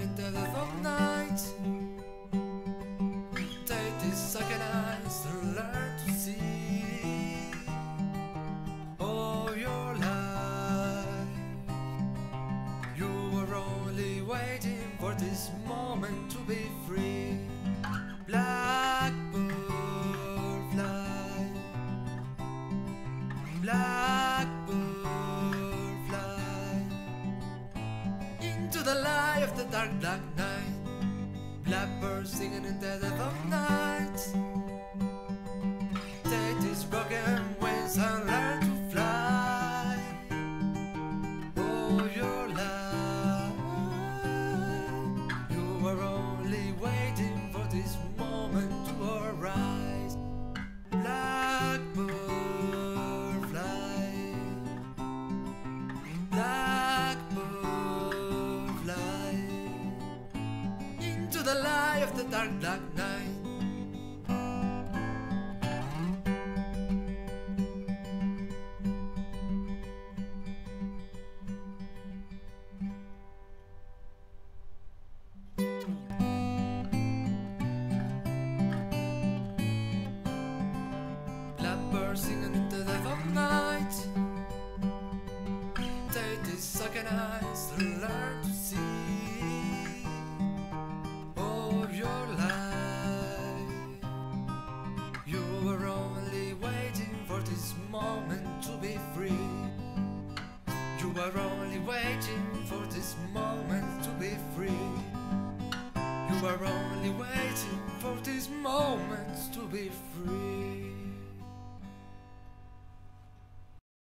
in the dead of night. Take these second eyes to learn to see all your life. You were only waiting for this moment to be free. Blackbird fly, blackbird fly into the light of the dark black night. Blackbird singing in the dead of night. Take these broken wings and learn to fly all your life. You were only waiting for this moment to arise. Blackbird fly, blackbird fly into the light of the dark black night. Blackbird singing in the dead of night. Take these second eyes to learn to see all your life. You were only waiting for this moment to be free. You were only waiting for this moment to be free. You were only waiting for this moment to be free.